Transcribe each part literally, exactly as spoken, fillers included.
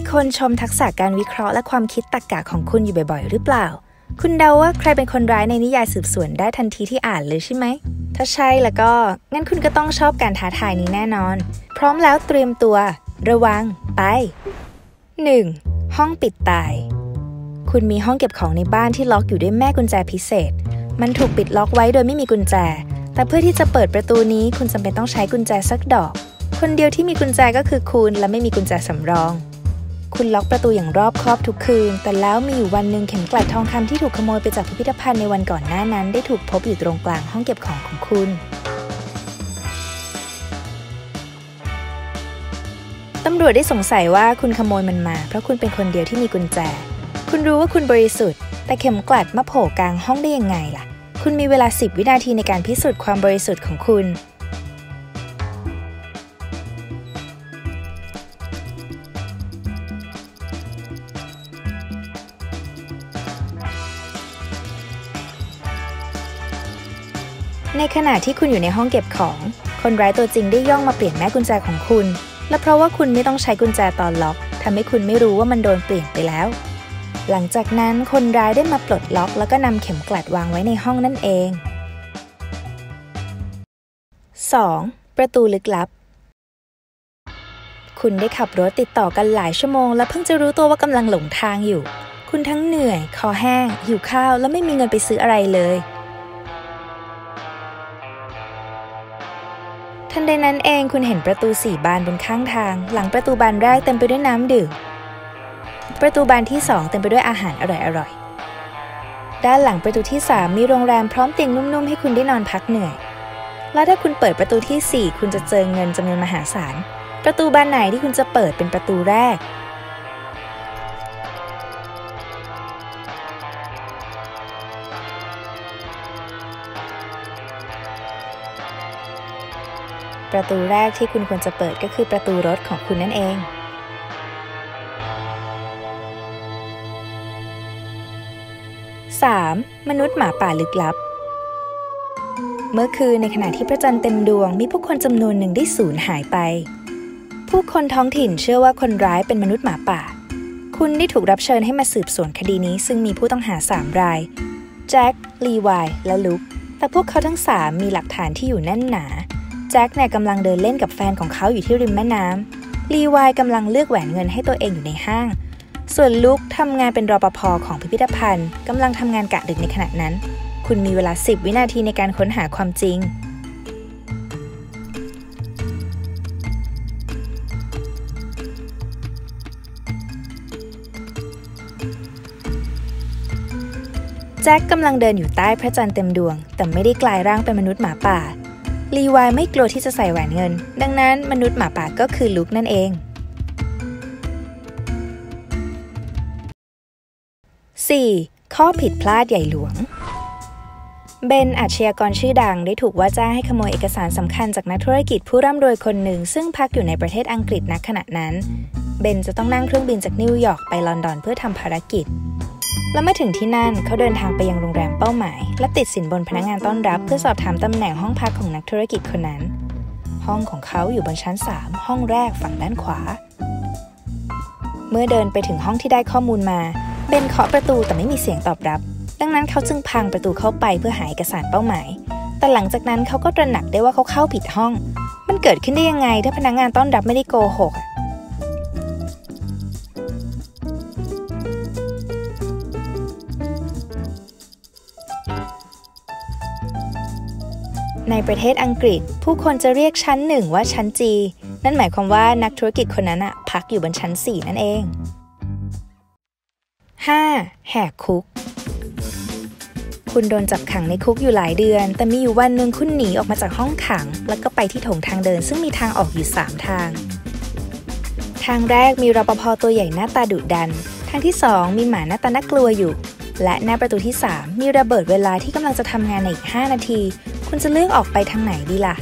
คนชมทักษะการวิเคราะห์และความคิดตรรกะของคุณอยู่บ่อยๆหรือเปล่าคุณเดาว่าใครเป็นคนร้ายในนิยายสืบสวนได้ทันทีที่อ่านเลยใช่ไหมถ้าใช่แล้วก็งั้นคุณก็ต้องชอบการท้าทายนี้แน่นอนพร้อมแล้วเตรียมตัวระวังไป หนึ่ง. ห้องปิดตายคุณมีห้องเก็บของในบ้านที่ล็อกอยู่ด้วยแม่กุญแจพิเศษมันถูกปิดล็อกไว้โดยไม่มีกุญแจแต่เพื่อที่จะเปิดประตูนี้คุณจำเป็นต้องใช้กุญแจสักดอกคนเดียวที่มีกุญแจก็คือคุณและไม่มีกุญแจสำรองคุณล็อกประตูอย่างรอบคอบทุกคืนแต่แล้วมีอยู่วันหนึ่งเข็มกลัดทองคำที่ถูกขโมยไปจากพิพิธภัณฑ์ในวันก่อนหน้านั้นได้ถูกพบอยู่ตรงกลางห้องเก็บของของคุณตำรวจได้สงสัยว่าคุณขโมยมันมาเพราะคุณเป็นคนเดียวที่มีกุญแจคุณรู้ว่าคุณบริสุทธิ์แต่เข็มกลัดมาโผล่กลางห้องได้ยังไงล่ะคุณมีเวลาสิบวินาทีในการพิสูจน์ความบริสุทธิ์ของคุณในขณะที่คุณอยู่ในห้องเก็บของคนร้ายตัวจริงได้ย่องมาเปลี่ยนแม่กุญแจของคุณและเพราะว่าคุณไม่ต้องใช้กุญแจตอนล็อกทำให้คุณไม่รู้ว่ามันโดนเปลี่ยนไปแล้วหลังจากนั้นคนร้ายได้มาปลดล็อกแล้วก็นำเข็มกลัดวางไว้ในห้องนั่นเอง สอง. ประตูลึกลับคุณได้ขับรถติดต่อกันหลายชั่วโมงและเพิ่งจะรู้ตัวว่ากำลังหลงทางอยู่คุณทั้งเหนื่อยคอแห้งหิวข้าวและไม่มีเงินไปซื้ออะไรเลยทันใดนั้นเองคุณเห็นประตูสี่บานบนข้างทางหลังประตูบานแรกเต็มไปด้วยน้ำดื่มประตูบานที่สองเต็มไปด้วยอาหารอร่อยๆด้านหลังประตูที่สามมีโรงแรมพร้อมเตียงนุ่มๆให้คุณได้นอนพักเหนื่อยและถ้าคุณเปิดประตูที่สี่คุณจะเจอเงินจำนวนมหาศาลประตูบานไหนที่คุณจะเปิดเป็นประตูแรกประตูแรกที่คุณควรจะเปิดก็คือประตูรถของคุณนั่นเองสาม. มนุษย์หมาป่าลึกลับเมื่อคืนในขณะที่พระจันทร์เต็มดวงมีผู้คนจำนวนหนึ่งได้สูญหายไปผู้คนท้องถิ่นเชื่อว่าคนร้ายเป็นมนุษย์หมาป่าคุณได้ถูกรับเชิญให้มาสืบสวนคดีนี้ซึ่งมีผู้ต้องหาสามรายแจ็ค ลีวายและลุคแต่พวกเขาทั้งสามมีหลักฐานที่อยู่แน่นหนาแจ็คเนี่ยกำลังเดินเล่นกับแฟนของเขาอยู่ที่ริมแม่น้ำลีวายกำลังเลือกแหวนเงินให้ตัวเองอยู่ในห้างส่วนลุคทำงานเป็นรปภ.ของพิพิธภัณฑ์กำลังทำงานกะดึกในขณะนั้นคุณมีเวลาสิบวินาทีในการค้นหาความจริงแจ็คกำลังเดินอยู่ใต้พระจันทร์เต็มดวงแต่ไม่ได้กลายร่างเป็นมนุษย์หมาป่าลีวายไม่กลัวที่จะใส่แหวนเงินดังนั้นมนุษย์หมาป่าก็คือลุคนั่นเองสี่. ข้อผิดพลาดใหญ่หลวงเบนอาชญากรชื่อดังได้ถูกว่าจ้างให้ขโมยเอกสารสำคัญจากนักธุรกิจผู้ร่ำรวยคนหนึ่งซึ่งพักอยู่ในประเทศอังกฤษณขณะนั้นเบนจะต้องนั่งเครื่องบินจากนิวยอร์กไปลอนดอนเพื่อทำภารกิจและเมื่อถึงที่นั่นเขาเดินทางไปยังโรงแรมเป้าหมายและติดสินบนพนักงานต้อนรับเพื่อสอบถามตำแหน่งห้องพักของนักธุรกิจคนนั้นห้องของเขาอยู่บนชั้นสามห้องแรกฝั่งด้านขวาเมื่อเดินไปถึงห้องที่ได้ข้อมูลมาเบนเคาะประตูแต่ไม่มีเสียงตอบรับดังนั้นเขาจึงพังประตูเข้าไปเพื่อหาเอกสารเป้าหมายแต่หลังจากนั้นเขาก็ตระหนักได้ว่าเขาเข้าผิดห้องมันเกิดขึ้นได้ยังไงถ้าพนักงานต้อนรับไม่ได้โกหกในประเทศอังกฤษผู้คนจะเรียกชั้นหนึ่งว่าชั้น G นั่นหมายความว่านักธุรกิจคนนั้นอะพักอยู่บนชั้นสี่นั่นเอง ห้า. แหกคุกคุณโดนจับขังในคุกอยู่หลายเดือนแต่มีอยู่วันหนึ่งคุณหนีออกมาจากห้องขังแล้วก็ไปที่โถงทางเดินซึ่งมีทางออกอยู่สามทางทางแรกมีรปภ.ตัวใหญ่หน้าตาดุดันทางที่สองมีหมาหน้าตาน่ากลัวอยู่และหน้าประตูที่สามมีระเบิดเวลาที่กำลังจะทำงานในอีกห้านาทีคุณจะเลือกออกไปทางไหนดีล่ะ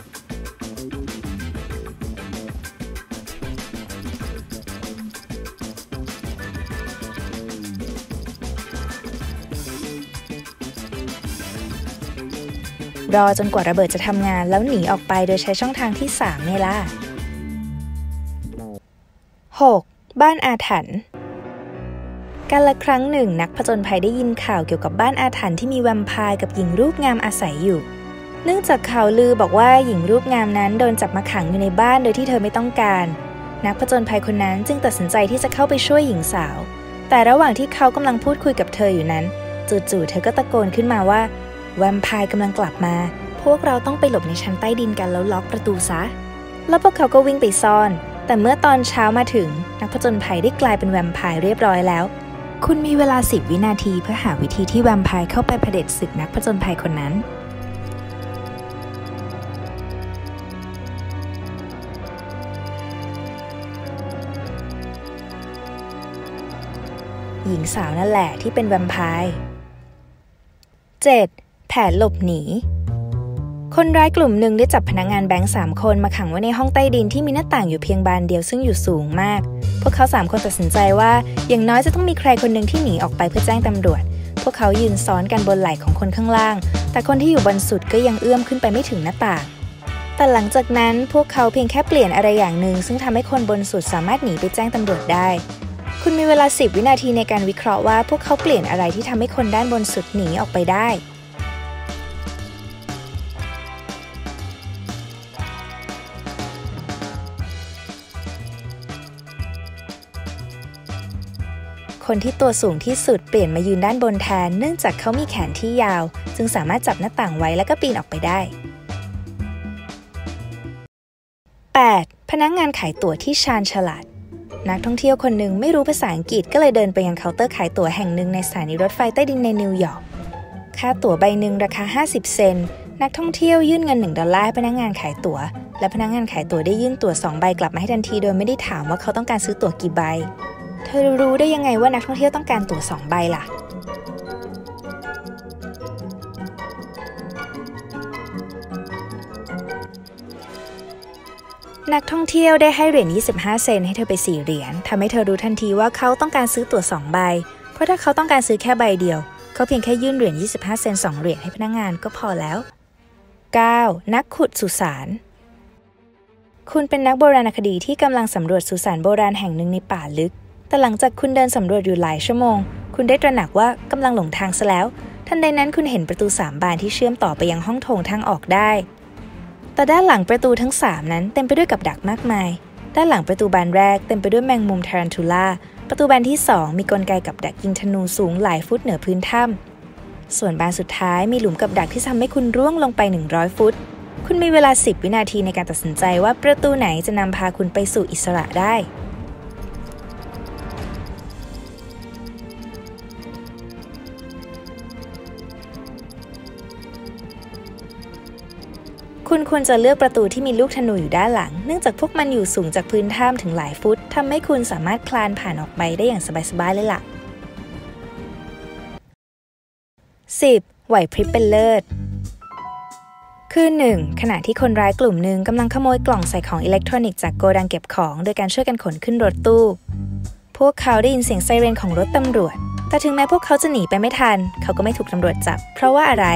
รอจนกว่าระเบิดจะทำงานแล้วหนีออกไปโดยใช้ช่องทางที่สามไงล่ะ หก. บ้านอาถรรพ์กาลครั้งหนึ่งนักผจญภัยได้ยินข่าวเกี่ยวกับบ้านอาถรรพ์ที่มีแวมไพร์กับหญิงรูปงามอาศัยอยู่เนื่องจากข่าวลือบอกว่าหญิงรูปงามนั้นโดนจับมาขังอยู่ในบ้านโดยที่เธอไม่ต้องการนักผจญภัยคนนั้นจึงตัดสินใจที่จะเข้าไปช่วยหญิงสาวแต่ระหว่างที่เขากำลังพูดคุยกับเธออยู่นั้นจู่ๆเธอก็ตะโกนขึ้นมาว่าแวมไพร์กำลังกลับมาพวกเราต้องไปหลบในชั้นใต้ดินกันแล้วล็อกประตูซะแล้วพวกเขาก็วิ่งไปซ่อนแต่เมื่อตอนเช้ามาถึงนักผจญภัยได้กลายเป็นแวมไพร์เรียบร้อยแล้วคุณมีเวลาสิบวินาทีเพื่อหาวิธีที่แวมไพร์เข้าไปเผด็จศึกนักผจญภัยคนนั้นหญิงสาวนั่นแหละที่เป็นแวมไพร์ เจ็ด. แผนหลบหนีคนร้ายกลุ่มหนึ่งได้จับพนักงานแบงค์สามคนมาขังไว้ในห้องใต้ดินที่มีหน้าต่างอยู่เพียงบานเดียวซึ่งอยู่สูงมากพวกเขาสามคนตัดสินใจว่าอย่างน้อยจะต้องมีใครคนหนึ่งที่หนีออกไปเพื่อแจ้งตำรวจพวกเขายืนซ้อนกันบนไหล่ของคนข้างล่างแต่คนที่อยู่บนสุดก็ยังเอื้อมขึ้นไปไม่ถึงหน้าต่างแต่หลังจากนั้นพวกเขาเพียงแค่เปลี่ยนอะไรอย่างหนึ่งซึ่งทำให้คนบนสุดสามารถหนีไปแจ้งตำรวจได้คุณมีเวลาสิบวินาทีในการวิเคราะห์ว่าพวกเขาเปลี่ยนอะไรที่ทำให้คนด้านบนสุดหนีออกไปได้คนที่ตัวสูงที่สุดเปลี่ยนมายืนด้านบนแทนเนื่องจากเขามีแขนที่ยาวจึงสามารถจับหน้าต่างไว้แล้วก็ปีนออกไปได้ แปด. พนักงานขายตั๋วที่ชาญฉลาดนักท่องเที่ยวคนหนึ่งไม่รู้ภาษาอังกฤษก็เลยเดินไปยังเคาน์เตอร์ขายตั๋วแห่งหนึ่งในสถานีรถไฟใต้ดินในนิวยอร์กค่าตั๋วใบหนึ่งราคาห้าสิบเซนต์นักท่องเที่ยวยื่นเงินหนึ่งดอลลาร์ให้พนักงานขายตั๋วและพนักงานขายตั๋วได้ยื่นตั๋วสองใบกลับมาให้ทันทีโดยไม่ได้ถามว่าเขาต้องการซื้อตั๋วกี่ใบเธอรู้ได้ยังไงว่านักท่องเที่ยวต้องการตั๋วสองใบล่ะนักท่องเที่ยวได้ให้เหรียญยี่สิบห้าเซนต์ให้เธอไปสี่เหรียญทำให้เธอรู้ทันทีว่าเขาต้องการซื้อตั๋วสองใบเพราะถ้าเขาต้องการซื้อแค่ใบเดียวเขาเพียงแค่ยื่นเหรียญยี่สิบห้าเซนต์สองเหรียญให้พนักงานก็พอแล้ว เก้า. นักขุดสุสานคุณเป็นนักโบราณคดีที่กำลังสำรวจสุสานโบราณแห่งหนึ่งในป่าลึกแต่หลังจากคุณเดินสำรวจอยู่หลายชั่วโมงคุณได้ตระหนักว่ากำลังหลงทางซะแล้วทันใดนั้นคุณเห็นประตูสามบานที่เชื่อมต่อไปยังห้องโถงทางออกได้แต่ด้านหลังประตูทั้งสามนั้นเต็มไปด้วยกับดักมากมายด้านหลังประตูบานแรกเต็มไปด้วยแมงมุมทารันทูล่าประตูบานที่สองมีกลไกกับดักยิงธนูสูงหลายฟุตเหนือพื้นถ้ำส่วนบานสุดท้ายมีหลุมกับดักที่ทำให้คุณร่วงลงไปหนึ่งร้อยฟุตคุณมีเวลาสิบวินาทีในการตัดสินใจว่าประตูไหนจะนำพาคุณไปสู่อิสระได้คุณควรจะเลือกประตูที่มีลูกธนูอยู่ด้านหลังเนื่องจากพวกมันอยู่สูงจากพื้นถ้ำถึงหลายฟุตทำให้คุณสามารถคลานผ่านออกไปได้อย่างสบายๆเลยล่ะ สิบ. ไหวพริบเป็นเลิศคืนหนึ่งขณะที่คนร้ายกลุ่มหนึ่งกำลังขโมยกล่องใส่ของอิเล็กทรอนิกส์จากโกดังเก็บของโดยการช่วยกันขนขึ้นรถตู้พวกเขาได้ยินเสียงไซเรนของรถตำรวจแต่ถึงแม้พวกเขาจะหนีไปไม่ทันเขาก็ไม่ถูกตำรวจจับเพราะว่าอะไร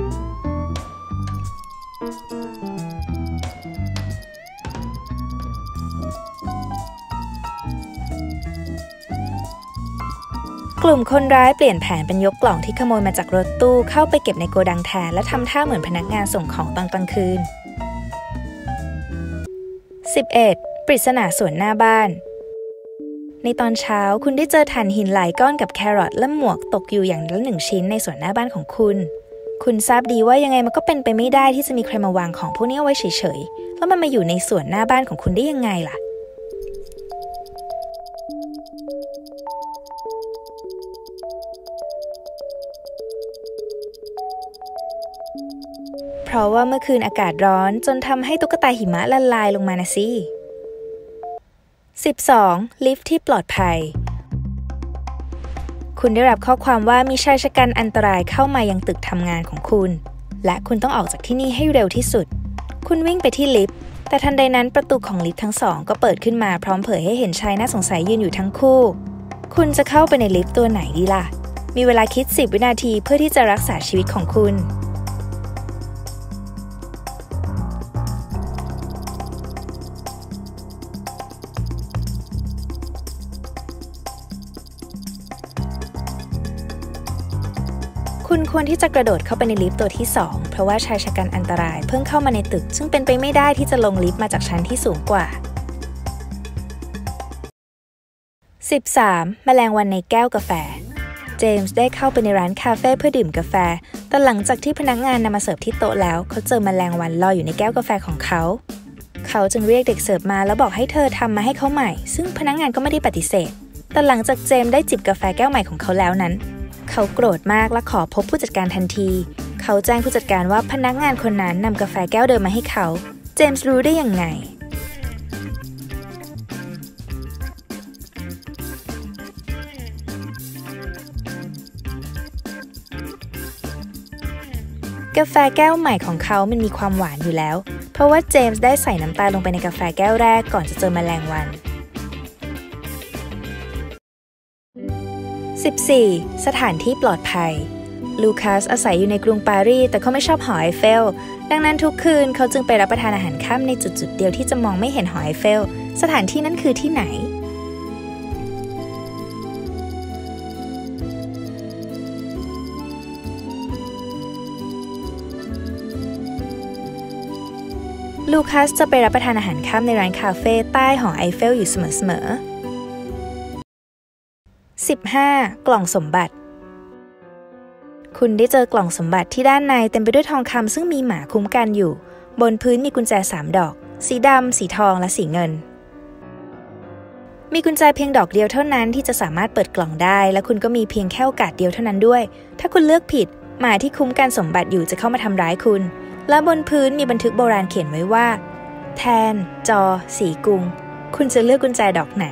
กลุ่มคนร้ายเปลี่ยนแผนเป็นยกกล่องที่ขโมยมาจากรถตู้เข้าไปเก็บในโกดังแทนและทำท่าเหมือนพนักงานส่งของตอนกลางคืน สิบเอ็ด. ปริศนาสวนหน้าบ้านในตอนเช้าคุณได้เจอถ่านหินหลายก้อนกับแครอทและหมวกตกอยู่อย่างละหนึ่งชิ้นในสวนหน้าบ้านของคุณคุณทราบดีว่ายังไงมันก็เป็นไปไม่ได้ที่จะมีใครมาวางของพวกนี้เอาไว้เฉยๆแล้วมันมาอยู่ในสวนหน้าบ้านของคุณได้ยังไงล่ะเพราะว่าเมื่อคืนอากาศร้อนจนทำให้ตุ๊กตาหิมะละลายลงมานะสิ สิบสอง. ลิฟต์ที่ปลอดภัยคุณได้รับข้อความว่ามีชายชะกันอันตรายเข้ามายังตึกทำงานของคุณและคุณต้องออกจากที่นี่ให้เร็วที่สุดคุณวิ่งไปที่ลิฟต์แต่ทันใดนั้นประตูของลิฟต์ทั้งสองก็เปิดขึ้นมาพร้อมเผยให้เห็นชายน่าสงสัยยืนอยู่ทั้งคู่คุณจะเข้าไปในลิฟต์ตัวไหนดีล่ะมีเวลาคิดสิบวินาทีเพื่อที่จะรักษาชีวิตของคุณควรที่จะกระโดดเข้าไปในลิฟต์ตัวที่สองเพราะว่าชายชะกันอันตรายเพิ่งเข้ามาในตึกซึ่งเป็นไปไม่ได้ที่จะลงลิฟต์มาจากชั้นที่สูงกว่า สิบสาม แมลงวันในแก้วกาแฟเจมส์ได้เข้าไปในร้านคาเฟ่เพื่อดื่มกาแฟแต่หลังจากที่พนักงานนำมาเสิร์ฟที่โต๊ะแล้วเขาเจอแมลงวันลอยอยู่ในแก้วกาแฟของเขาเขาจึงเรียกเด็กเสิร์ฟมาแล้วบอกให้เธอทำมาให้เขาใหม่ซึ่งพนักงานก็ไม่ได้ปฏิเสธแต่หลังจากเจมส์ได้จิบกาแฟแก้วใหม่ของเขาแล้วนั้นเขาโกรธมากและขอพบผู้จัดการทันทีเขาแจ้งผู้จัดการว่าพนักงานคนนั้นนำกาแฟแก้วเดิมมาให้เขาเจมส์รู้ได้ยังไงกาแฟแก้วใหม่ของเขามันมีความหวานอยู่แล้วเพราะว่าเจมส์ได้ใส่น้ำตาลลงไปในกาแฟแก้วแรกก่อนจะเจอแมลงวัน สิบสี่ สถานที่ปลอดภัยลูคัสอาศัยอยู่ในกรุงปารีสแต่เขาไม่ชอบหอไอเฟลดังนั้นทุกคืนเขาจึงไปรับประทานอาหารค่ำในจุดๆเดียวที่จะมองไม่เห็นหอไอเฟลสถานที่นั้นคือที่ไหนลูคัสจะไปรับประทานอาหารค่ำในร้านคาเฟ่ใต้หอไอเฟลอยู่เสมอๆ สิบห้า กล่องสมบัติคุณได้เจอกล่องสมบัติที่ด้านในเต็มไปด้วยทองคำซึ่งมีหมาคุ้มกันอยู่บนพื้นมีกุญแจสามดอกสีดำสีทองและสีเงินมีกุญแจเพียงดอกเดียวเท่านั้นที่จะสามารถเปิดกล่องได้และคุณก็มีเพียงแค่โอกาสเดียวเท่านั้นด้วยถ้าคุณเลือกผิดหมาที่คุ้มกันสมบัติอยู่จะเข้ามาทำร้ายคุณและบนพื้นมีบันทึกโบราณเขียนไว้ว่าแทนจอสีกุงคุณจะเลือกกุญแจดอกไหน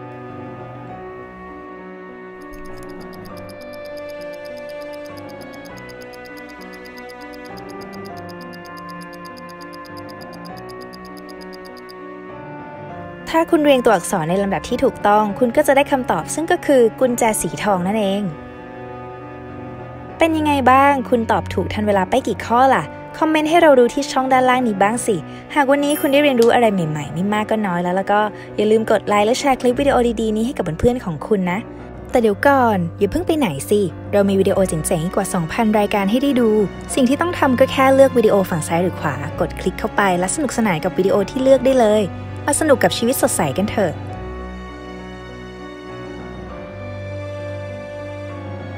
ถ้าคุณเรียงตัวอักษรในลำดับที่ถูกต้องคุณก็จะได้คำตอบซึ่งก็คือกุญแจสีทองนั่นเองเป็นยังไงบ้างคุณตอบถูกทันเวลาไปกี่ข้อล่ะคอมเมนต์ให้เราดูที่ช่องด้านล่างนี้บ้างสิหากวันนี้คุณได้เรียนรู้อะไรใหม่ๆไม่มากก็น้อยแล้วแล้วก็อย่าลืมกดไลค์และแชร์คลิปวิดีโอดีๆนี้ให้กับเพื่อนๆของคุณนะแต่เดี๋ยวก่อนอย่าเพิ่งไปไหนสิเรามีวิดีโอเจ๋งๆกว่า สองพัน รายการให้ได้ดูสิ่งที่ต้องทำก็แค่เลือกวิดีโอฝั่งซ้ายหรือขวากดคลิกเข้าไปและสนุกสนานกับวิดีโอที่เลือกได้เลยมาสนุกกับชีวิตสดใสกันเถอะ